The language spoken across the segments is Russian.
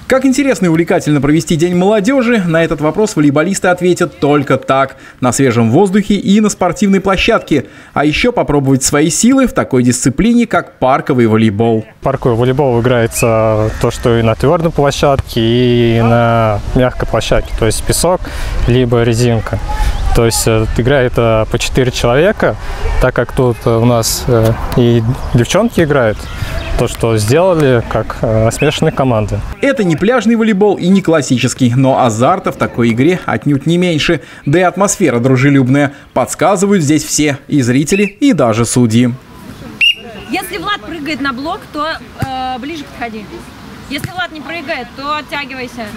Как интересно и увлекательно провести День молодежи, на этот вопрос волейболисты ответят только так. На свежем воздухе и на спортивной площадке. А еще попробовать свои силы в такой дисциплине, как парковый волейбол. Парковый волейбол играется то, что и на твердой площадке, и на мягкой площадке. То есть песок, либо резинка. То есть играет по 4 человека, так как тут у нас и девчонки играют. То, что сделали как смешанные команды. Это не пляжный волейбол и не классический, но азарта в такой игре отнюдь не меньше. Да и атмосфера дружелюбная. Подсказывают здесь все, и зрители, и даже судьи. Если Влад прыгает на блок, то ближе подходи. Если Влад не прыгает, то оттягивайся.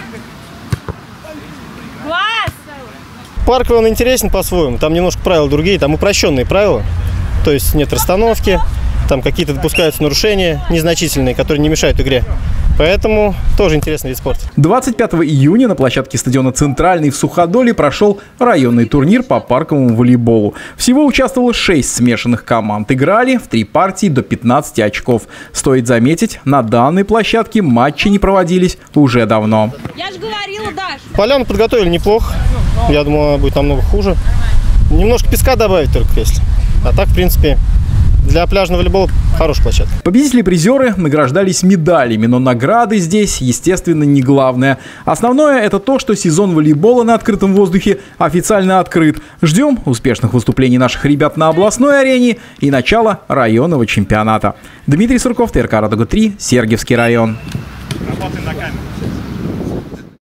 Класс! Парковый он интересен по-своему. Там немножко правила другие, там упрощенные правила. То есть нет расстановки. Там какие-то допускаются нарушения незначительные, которые не мешают игре. Поэтому тоже интересный вид спорта. 25 июня на площадке стадиона «Центральный» в Суходоле прошел районный турнир по парковому волейболу. Всего участвовало 6 смешанных команд. Играли в 3 партии до 15 очков. Стоит заметить, на данной площадке матчи не проводились уже давно. Я же говорила, Даш. Поляну подготовили неплохо. Я думаю, она будет намного хуже. Немножко песка добавить только, если. А так, в принципе, для пляжного волейбола хорошая площадка. Победители и призеры награждались медалями, но награды здесь, естественно, не главное. Основное – это то, что сезон волейбола на открытом воздухе официально открыт. Ждем успешных выступлений наших ребят на областной арене и начала районного чемпионата. Дмитрий Сурков, ТРК Радуга 3, Сергиевский район. Работаем на камеру.